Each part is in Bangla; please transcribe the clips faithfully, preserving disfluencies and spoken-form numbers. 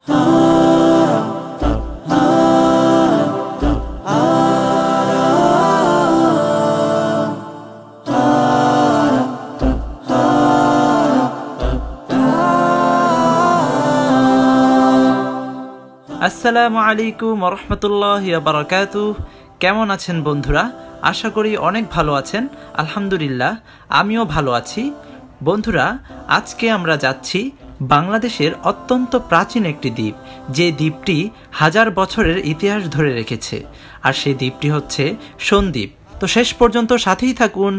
আসসালামু আলাইকুম ওয়া রাহমাতুল্লাহি ওয়া বারাকাতুহু। কেমন আছেন বন্ধুরা? আশা করি অনেক ভালো আছেন। আলহামদুলিল্লাহ আমিও ভালো আছি। বন্ধুরা, আজকে আমরা যাচ্ছি বাংলাদেশের অত্যন্ত প্রাচীন একটি দ্বীপ, যে দ্বীপটি হাজার বছরের ইতিহাস ধরে রেখেছে, আর সেই দ্বীপটি হচ্ছে সন্দ্বীপ। তো শেষ পর্যন্ত সাথেই থাকুন।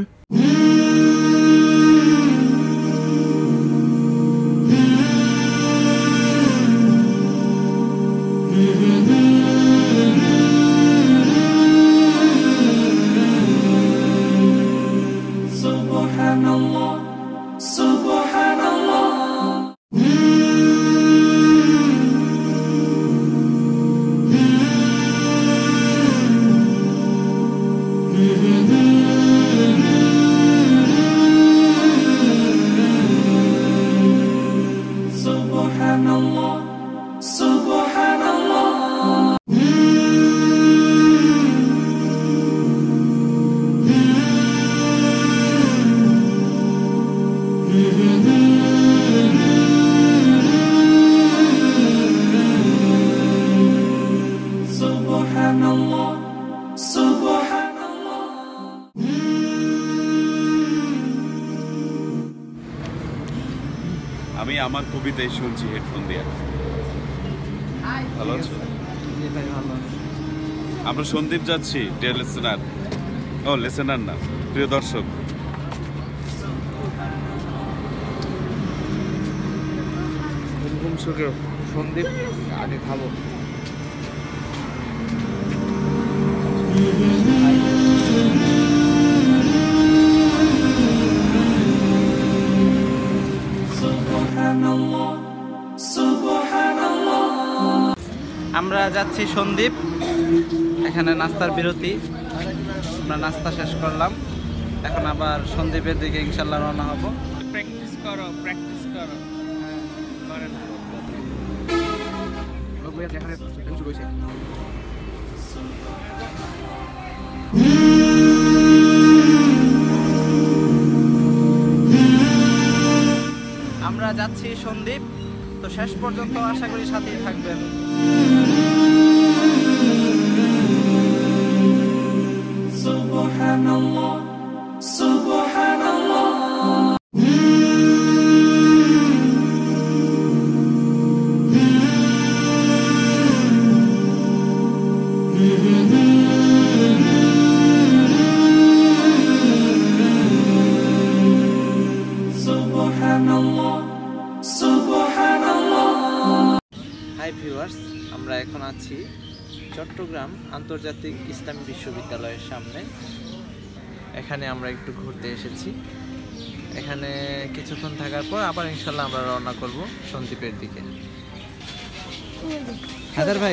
আমি আমার কবিতাই শুনছি হেডফোন দিয়ে। ভালো আছো? আমরা সন্দ্বীপ যাচ্ছি, ডিয়ার লিসেনার। ও লিসেনার না, প্রিয় দর্শক। সন্দ্বীপ আগে খাবো। আমরা যাচ্ছি সন্দ্বীপ, এখানে নাস্তার বিরতি। আমরা নাস্তা শেষ করলাম, এখন আবার সন্দ্বীপের দিকে ইনশাল্লাহ রওনা হব। প্র্যাকটিস করো, প্র্যাকটিস করো। আমরা যাচ্ছি সন্দ্বীপ, তো শেষ পর্যন্ত আশা করি সাথেই থাকবেন। সুবহানাল্লাহ, সুবহানাল্লাহ। হাই ভিউয়ার্স, আমরা এখন আছি চট্টগ্রাম আন্তর্জাতিক ইসলামী বিশ্ববিদ্যালয়ের সামনে। এখানে আমরা একটু ঘুরতে এসেছি। এখানে কিছুক্ষণ থাকার পর আবার ইনশাল্লাহ আমরা রওনা করব সন্দ্বীপের দিকে। হায়দার ভাই,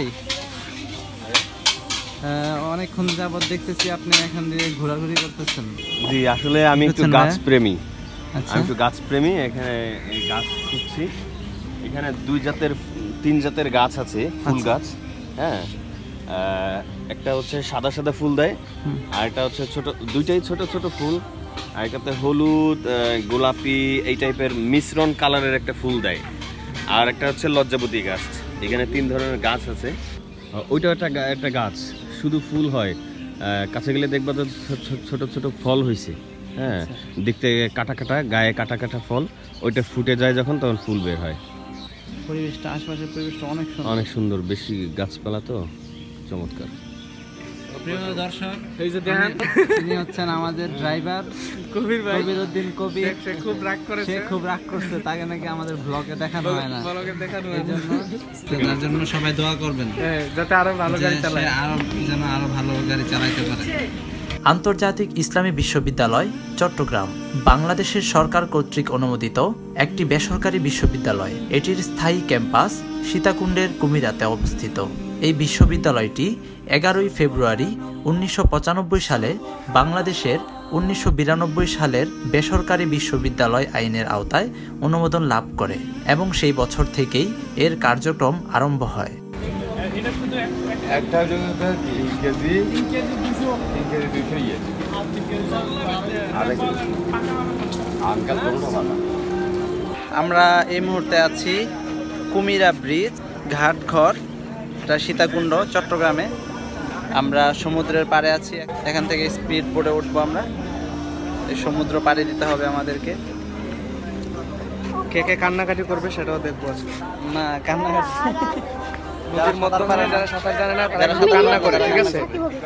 অনেকক্ষণ যাবত দেখতেছি আপনি এখান দিয়ে ঘোরাঘুরি করতেছেন। জি, আসলে আমি একটু গাছ প্রেমী। আমি একটু গাছ প্রেমী, এখানে গাছ খুঁজছি। এখানে দুই জাতের তিন জাতের গাছ আছে, ফুল গাছ। হ্যাঁ, একটা হচ্ছে সাদা সাদা ফুল দেয়, আর একটা হচ্ছে ছোট, দুইটাই ছোট ছোট ফুল। আর এটাতে হলুদ, গোলাপি এই টাইপের মিশ্রণ কালারের একটা ফুল দেয়। আর একটা হচ্ছে লজ্জাবতী গাছ। এখানে তিন ধরনের গাছ আছে। ওইটা একটা একটা গাছ শুধু ফুল হয়, কাছে গেলে দেখবা তো ছোট ছোট ফল হয়েছে। হ্যাঁ, দেখতে কাটা কাটা, গায়ে কাটা কাটা ফল। ওইটা ফুটে যায় যখন, তখন ফুল বের হয়। পরিবেশটা, আশপাশের পরিবেশটা অনেক সুন্দর, অনেক সুন্দর, বেশি গাছপালা তো, চমৎকার। প্রিয় দর্শক, এই যে দেখেন, তিনি হচ্ছেন আমাদের ড্রাইভার কবির ভাই, কবির উদ্দিন কবির। সে খুব রাগ করেছে, সে খুব রাগ করছে, তাকে নাকি আমাদের ব্লগে দেখানো হয় না। ব্লগে দেখানো হয় না, তার জন্য সবাই দোয়া করবেন যাতে আরো ভালো গাড়ি চালায়, আরো যেন আরো ভালো গাড়ি চালাতে পারে। আন্তর্জাতিক ইসলামী বিশ্ববিদ্যালয় চট্টগ্রাম বাংলাদেশের সরকার কর্তৃক অনুমোদিত একটি বেসরকারি বিশ্ববিদ্যালয়। এটির স্থায়ী ক্যাম্পাস সীতাকুণ্ডের কুমিরাতে অবস্থিত। এই বিশ্ববিদ্যালয়টি এগারোই ফেব্রুয়ারি উনিশশো পঁচানব্বই সালে বাংলাদেশের উনিশশো বিরানব্বই সালের বেসরকারি বিশ্ববিদ্যালয় আইনের আওতায় অনুমোদন লাভ করে এবং সেই বছর থেকেই এর কার্যক্রম আরম্ভ হয়। একটা তিন কেজি তিন কেজি দুশো তিন কেজি দুশো ইয়ে আঙ্কাল আমরা এই মুহূর্তে আছি কুমিরা ব্রিজ ঘাটঘর, এটা সীতাকুণ্ড চট্টগ্রামে। আমরা সমুদ্রের পাড়ে আছি, এখান থেকে স্পিড বোটে উঠবো আমরা। এই সমুদ্র পাড়ি দিতে হবে আমাদেরকে। কে কে কান্নাকাটি করবে সেটাও দেখবো আজকে। না কান্নাকাটি নদীর মধ্যখানে যারা সাঁতার জানে না তারা শুধু কান্না করে, ঠিক আছে?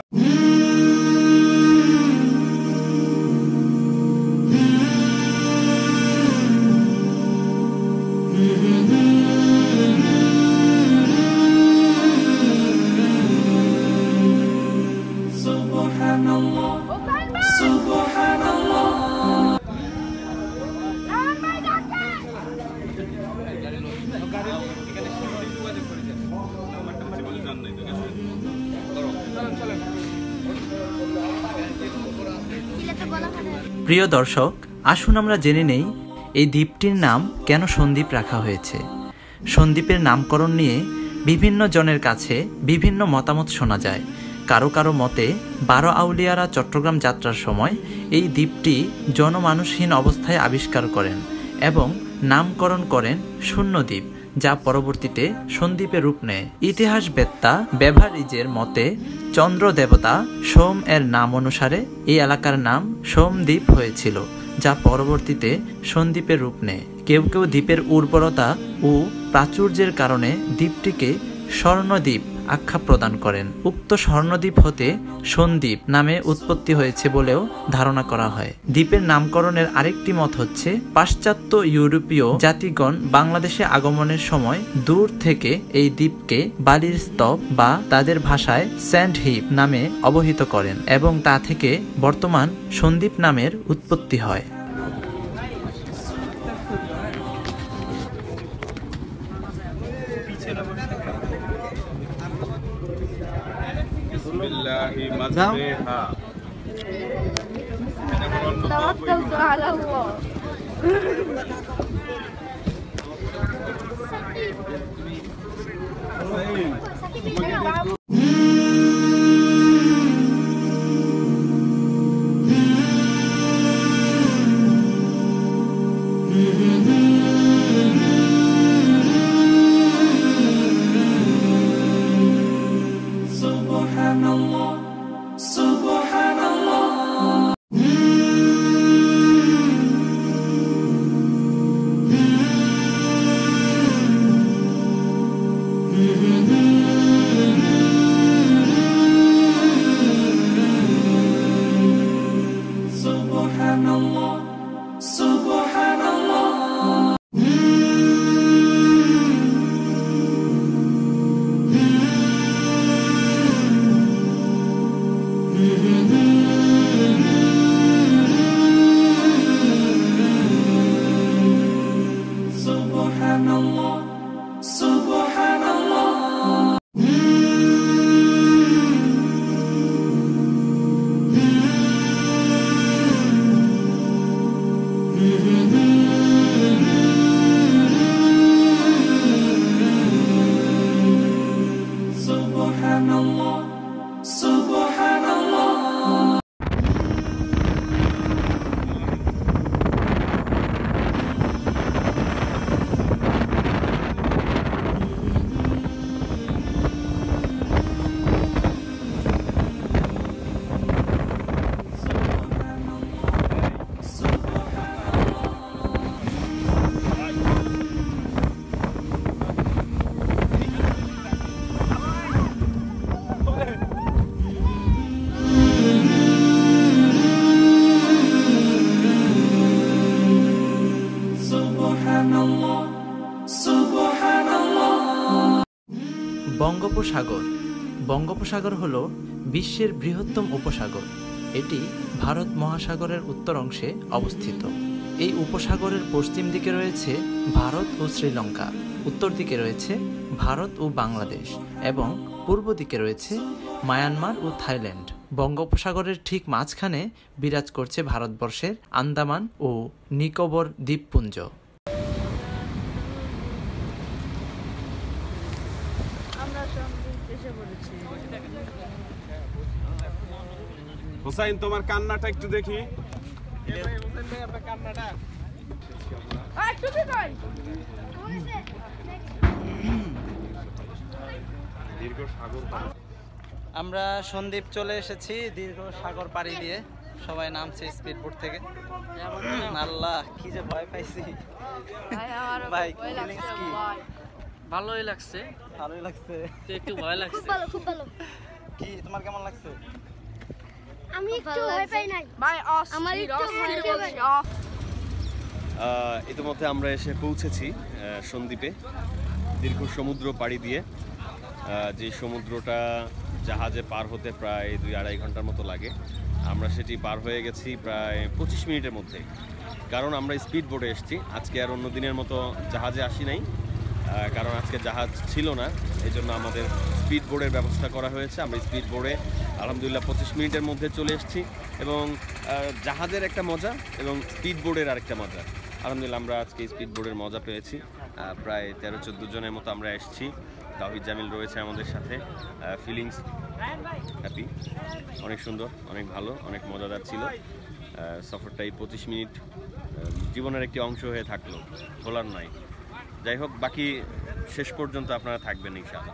প্রিয় দর্শক, আসুন আমরা জেনে নেই এই দ্বীপটির নাম কেন সন্দ্বীপ রাখা হয়েছে। সন্দ্বীপের নামকরণ নিয়ে বিভিন্ন জনের কাছে বিভিন্ন মতামত শোনা যায়। কারো কারো মতে বারো আউলিয়ারা চট্টগ্রাম যাত্রার সময় এই দ্বীপটি জনমানুষহীন অবস্থায় আবিষ্কার করেন এবং নামকরণ করেন শূন্যদ্বীপ, যা পরবর্তীতে সন্দ্বীপে রূপ নেয়। ইতিহাসবেত্তা বেভারিজের মতে চন্দ্র দেবতা সোম এর নাম অনুসারে এই এলাকার নাম সোমদ্বীপ হয়েছিল, যা পরবর্তীতে সন্দ্বীপের রূপ নেয়। কেউ কেউ দ্বীপের উর্বরতা ও প্রাচুর্যের কারণে দ্বীপটিকে স্বর্ণদ্বীপ আখ্যা প্রদান করেন। উক্ত স্বর্ণদ্বীপ হতে সন্দ্বীপ নামে উৎপত্তি হয়েছে বলেও ধারণা করা হয়। দ্বীপের নামকরণের আরেকটি মত হচ্ছে পাশ্চাত্য ইউরোপীয় জাতিগণ বাংলাদেশে আগমনের সময় দূর থেকে এই দ্বীপকে বালির স্তূপ বা তাদের ভাষায় স্যান্ড হিপ নামে অবহিত করেন এবং তা থেকে বর্তমান সন্দ্বীপ নামের উৎপত্তি হয়। توكلت على الله. বঙ্গোপসাগর। বঙ্গোপসাগর হল বিশ্বের বৃহত্তম উপসাগর। এটি ভারত মহাসাগরের উত্তর অংশে অবস্থিত। এই উপসাগরের পশ্চিম দিকে রয়েছে ভারত ও শ্রীলঙ্কা, উত্তর দিকে রয়েছে ভারত ও বাংলাদেশ এবং পূর্ব দিকে রয়েছে মায়ানমার ও থাইল্যান্ড। বঙ্গোপসাগরের ঠিক মাঝখানে বিরাজ করছে ভারতবর্ষের আন্দামান ও নিকোবর দ্বীপপুঞ্জ। হুসাইন, তোমার কান্নাটা একটু দেখি। আমরা সন্দ্বীপ চলে এসেছি দীর্ঘ সাগর পাড়ি দিয়ে, সবাই নামছে স্পিডবোট থেকে। আল্লাহ কি যে ভয় পাইছি ভাই, ফিলিংস কি? ভালোই লাগছে, ভালোই লাগছে, একটু ভয় লাগছে। ভালো, খুব ভালো। কি তোমার কেমন লাগছে? আমি একটু ভয় পাই নাই ভাই, আমার একটু ভয় পাই। ইতিমধ্যে আমরা এসে পৌঁছেছি সন্দ্বীপে, দীর্ঘ সমুদ্র পাড়ি দিয়ে। যে সমুদ্রটা জাহাজে পার হতে প্রায় দুই আড়াই ঘন্টার মতো লাগে, আমরা সেটি পার হয়ে গেছি প্রায় পঁচিশ মিনিটের মধ্যে। কারণ আমরা স্পিড বোটে এসেছি, আজকে আর অন্য দিনের মতো জাহাজে আসি নাই, কারণ আজকে জাহাজ ছিল না, এই জন্য আমাদের স্পিড বোর্ডের ব্যবস্থা করা হয়েছে। আমরা স্পিড বোর্ডে আলহামদুলিল্লাহ পঁচিশ মিনিটের মধ্যে চলে এসেছি, এবং জাহাজের একটা মজা এবং স্পিড বোর্ডের আরেকটা মজা। আলহামদুলিল্লাহ আমরা আজকে স্পিড বোর্ডের মজা পেয়েছি। প্রায় তেরো চোদ্দো জনের মতো আমরা এসেছি। তাওহিদ জামিল রয়েছে আমাদের সাথে। ফিলিংস হ্যাপি, অনেক সুন্দর, অনেক ভালো, অনেক মজাদার ছিল সফরটা। এই পঁচিশ মিনিট জীবনের একটি অংশ হয়ে থাকলো, ভোলার নাই। যাই হোক, বাকি শেষ পর্যন্ত আপনারা থাকবেন ইনশাআল্লাহ।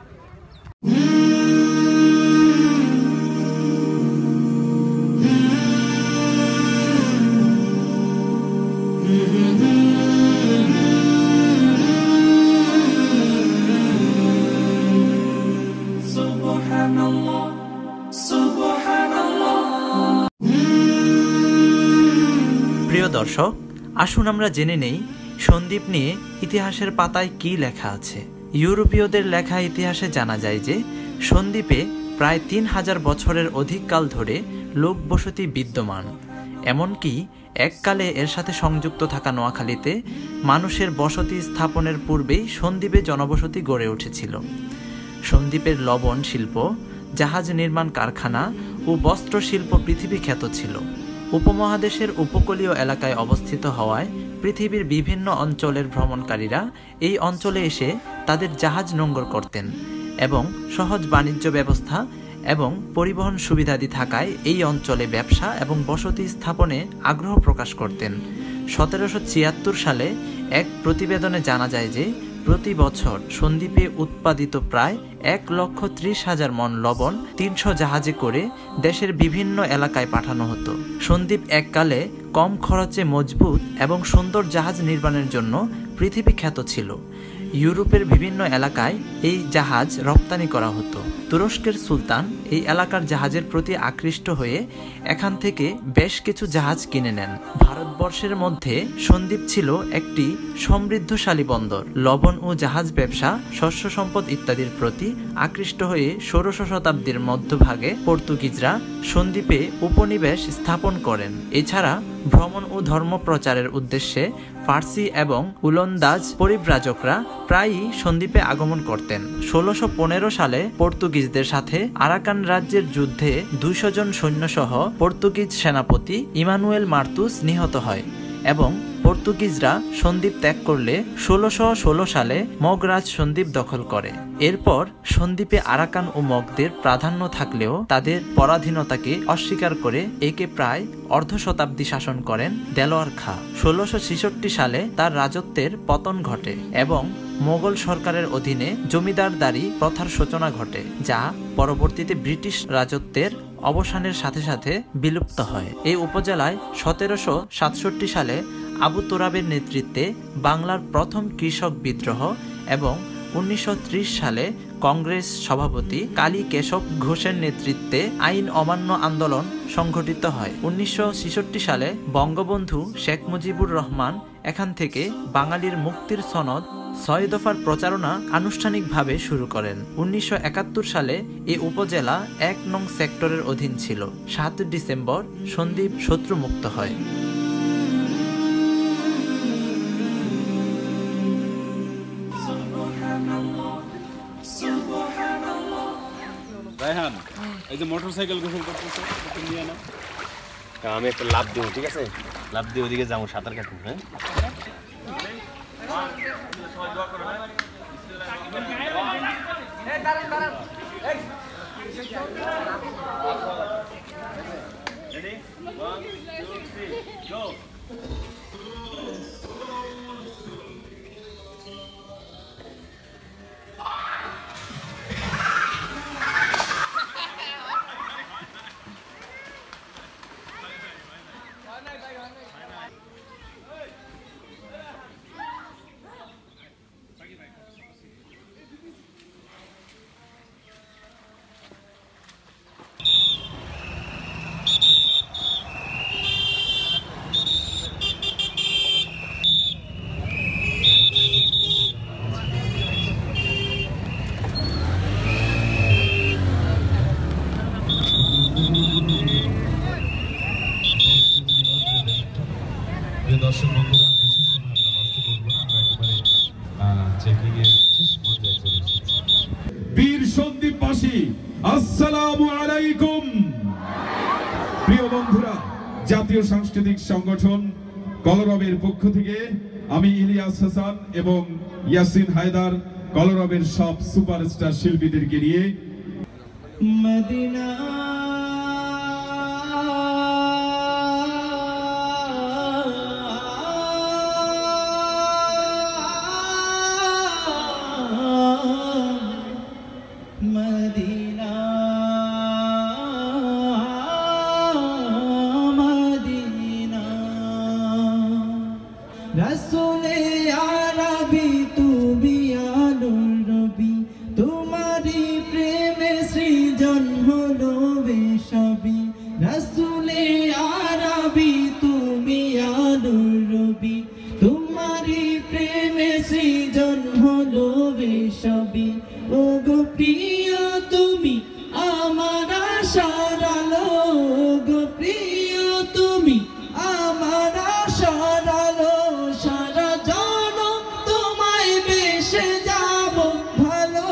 প্রিয় দর্শক, আসুন আমরা জেনে নেই সন্দ্বীপ নিয়ে ইতিহাসের পাতায় কি লেখা আছে। ইউরোপীয়দের লেখা ইতিহাসে জানা যায় যে সন্দ্বীপে প্রায় তিন হাজার বছরের অধিককাল ধরে লোক বসতি বিদ্যমান। এমনকি এককালে এর সাথে সংযুক্ত থাকা নোয়াখালীতে মানুষের বসতি স্থাপনের পূর্বেই সন্দ্বীপে জনবসতি গড়ে উঠেছিল। সন্দ্বীপের লবণ শিল্প, জাহাজ নির্মাণ কারখানা ও বস্ত্র শিল্প পৃথিবী খ্যাত ছিল। উপমহাদেশের উপকূলীয় এলাকায় অবস্থিত হওয়ায় পৃথিবীর বিভিন্ন অঞ্চলের ভ্রমণকারীরা এই অঞ্চলে এসে তাদের জাহাজ নোঙ্গর করতেন, এবং সহজ বাণিজ্য ব্যবস্থা এবং পরিবহন সুবিধাদি থাকায় এই অঞ্চলে ব্যবসা এবং বসতি স্থাপনে আগ্রহ প্রকাশ করতেন। সতেরোশো ছিয়াত্তর সালে এক প্রতিবেদনে জানা যায় যে প্রতি বছর সন্দ্বীপে উৎপাদিত প্রায় এক লক্ষ ত্রিশ হাজার মন লবণ তিনশো জাহাজে করে দেশের বিভিন্ন এলাকায় পাঠানো হতো। সন্দ্বীপ এককালে কম খরচে মজবুত এবং সুন্দর জাহাজ নির্মাণের জন্য পৃথিবী খ্যাত ছিল। ইউরোপের বিভিন্ন এলাকায় এই জাহাজ রপ্তানি করা হতো। তুরস্কের সুলতান এই এলাকার জাহাজের প্রতি আকৃষ্ট হয়ে এখান থেকে বেশ কিছু জাহাজ কিনে নেন। ভারতবর্ষের মধ্যে সন্দ্বীপ ছিল একটি সমৃদ্ধশালী বন্দর। লবণ ও জাহাজ ব্যবসা, শস্য সম্পদ ইত্যাদির প্রতি আকৃষ্ট হয়ে ষোড়শ শতাব্দীর মধ্যভাগে পর্তুগিজরা সন্দ্বীপে উপনিবেশ স্থাপন করেন। এছাড়া ভ্রমণ ও ধর্ম প্রচারের উদ্দেশ্যে ফার্সি এবং উলন্দাজ পরিব্রাজকরা প্রায়ই সন্দ্বীপে আগমন করতেন। ষোলোশো পনেরো সালে পর্তুগিজদের সাথে আরাকান রাজ্যের যুদ্ধে দুইশো জন সৈন্যসহ পর্তুগিজ সেনাপতি ইমানুয়েল মার্তুস নিহত হয় এবং পর্তুগিজরা সন্দ্বীপ ত্যাগ করলে ষোলোশো ষোলো সালে মগরাজ সন্দ্বীপ দখল করে। এরপর সন্দ্বীপে আরাকান ও মগদের প্রাধান্য থাকলেও তাদের পরাধীনতাকে অস্বীকার করে একে প্রায় অর্ধ শতাব্দী শাসন করেন দেলোয়ার খাঁ। ষোলোশো ছেষট্টি সালে তার রাজত্বের পতন ঘটে এবং মোগল সরকারের অধীনে জমিদারদারি প্রথার সূচনা ঘটে, যা পরবর্তীতে ব্রিটিশ রাজত্বের অবসানের সাথে সাথে বিলুপ্ত হয়। এই উপজেলায় সতেরোশো সাতষট্টি সালে আবু তোরাবের নেতৃত্বে বাংলার প্রথম কৃষক বিদ্রোহ এবং উনিশশো ত্রিশ সালে কংগ্রেস সভাপতি কালী কেশব ঘোষের নেতৃত্বে আইন অমান্য আন্দোলন সংঘটিত হয়। উনিশশো ছেষট্টি সালে বঙ্গবন্ধু শেখ মুজিবুর রহমান এখান থেকে বাঙালির মুক্তির সনদ ছয় দফার প্রচারণা আনুষ্ঠানিকভাবে শুরু করেন। উনিশশো একাত্তর সালে এই উপজেলা এক নং সেক্টরের অধীন ছিল। সাত ডিসেম্বর সন্দ্বীপ শত্রুমুক্ত হয়। রায়হান, এই যে মোটরসাইকেল গোসল করতেছে নিয়ে নাও। আমি একটা লাভ দেবো, ঠিক আছে? লাভ দিয়ে ওদিকে যাবো, সাঁতার কাটবো। হ্যাঁ, দর্শক বন্ধুরা, বেশি সময় আমরা নষ্ট করবো না, আমরা একেবারে চেকিং এর শেষ পর্যায়ে চলে এসেছি। বীর সন্দীপবাসী, আসসালামু আলাইকুম। প্রিয় বন্ধুরা, জাতীয় সাংস্কৃতিক সংগঠন কলরবের পক্ষ থেকে আমি ইলিয়াস হাসান এবং ইয়াসিন হায়দার কলরবের সব সুপারস্টার শিল্পীদেরকে নিয়ে মদিনা মদিনা মদিনা রাসূলে আরবি তুমি আলোর নবী, তোমারি প্রেমে সৃজন হলো বেশবি। রাসূলে আরবি তুমি আলোর নবী, তোমারি প্রেমে সৃজন হলো বেশবি। ও গো প্রিয় তুমি আমার আশার আলো, গো প্রিয় তুমি আমার আশার আলো। সারা জনম তোমায় বেশে যাব ভালো,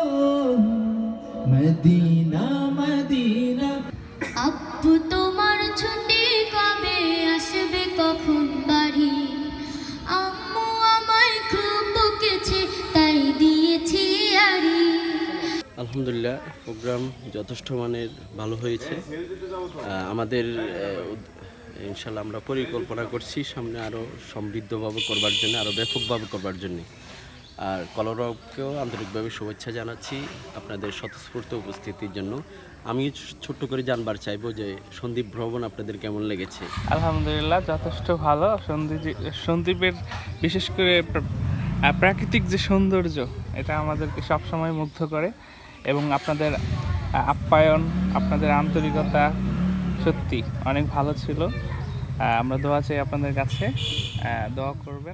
মদিনা মদিনা। আব্বু তোমার ছুটি কবে আসবে, কখন বাড়ি? আম্মু আমায় খুব বকেছে, তাই দিয়েছি আড়ি। আলহামদুলিল্লাহ, প্রোগ্রাম যথেষ্ট মানের ভালো হয়েছে। আমাদের ইনশাল্লাহ আমরা পরিকল্পনা করছি সামনে আরও সমৃদ্ধভাবে করবার জন্য, আরও ব্যাপকভাবে করবার জন্য। আর কলরবকেও আন্তরিকভাবে শুভেচ্ছা জানাচ্ছি আপনাদের স্বতঃস্ফূর্ত উপস্থিতির জন্য। আমি ছোট্ট করে জানবার চাইবো যে সন্দ্বীপ ভ্রমণ আপনাদের কেমন লেগেছে? আলহামদুলিল্লাহ, যথেষ্ট ভালো। সন্দ্বীপ সন্দ্বীপের বিশেষ করে প্রাকৃতিক যে সৌন্দর্য, এটা আমাদেরকে সবসময় মুগ্ধ করে এবং আপনাদের আপ্যায়ন, আপনাদের আন্তরিকতা সত্যি অনেক ভালো ছিল। আমরা দোয়া চাই আপনাদের কাছে, দোয়া করবেন।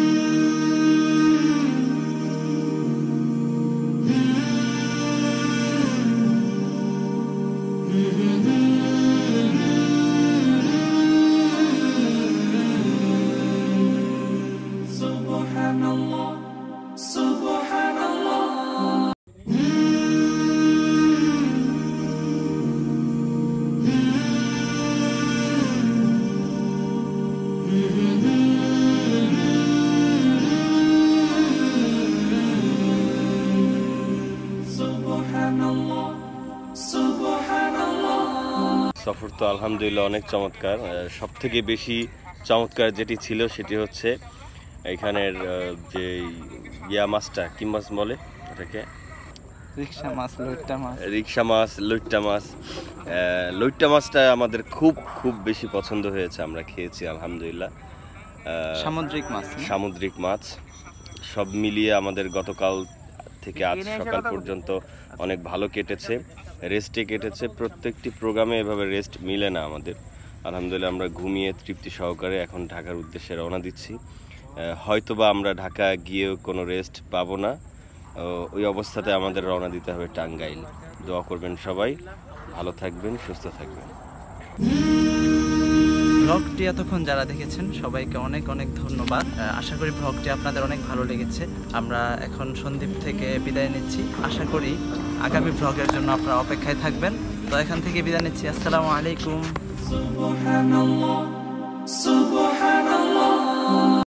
সফর তো আলহামদুলিল্লাহ অনেক চমৎকার। সব থেকে বেশি চমৎকার যেটি ছিল সেটি হচ্ছে এখানের যে ইয়া মাছটা, কি মাছ বলে এটাকে? রিকশা মাছ, লইট্টা মাছ। রিকশা মাছ, লইট্টা মাছ। লইট্টা মাছটা আমাদের খুব খুব বেশি পছন্দ হয়েছে, আমরা খেয়েছি আলহামদুলিল্লাহ। সামুদ্রিক মাছ, সামুদ্রিক মাছ সব মিলিয়ে আমাদের গতকাল থেকে আজ সকাল পর্যন্ত অনেক ভালো কেটেছে, রেস্টে কেটেছে। প্রত্যেকটি প্রোগ্রামে এভাবে রেস্ট মিলে না আমাদের। আলহামদুলিল্লাহ আমরা ঘুমিয়ে তৃপ্তি সহকারে এখন ঢাকার উদ্দেশ্যে রওনা দিচ্ছি। হয়তোবা আমরা ঢাকা গিয়েও কোনো রেস্ট পাবো না, ওই অবস্থাতে আমাদের রওনা দিতে হবে টাঙ্গাইল। দোয়া করবেন সবাই, ভালো থাকবেন, সুস্থ থাকবেন। ব্লগটি এতক্ষণ যারা দেখেছেন সবাইকে অনেক অনেক ধন্যবাদ। আশা করি ব্লগটি আপনাদের অনেক ভালো লেগেছে। আমরা এখন সন্দ্বীপ থেকে বিদায় নিচ্ছি। আশা করি আগামী ব্লগের জন্য আপনারা অপেক্ষায় থাকবেন। তো এখান থেকে বিদায় নিচ্ছি। আসসালামু আলাইকুম।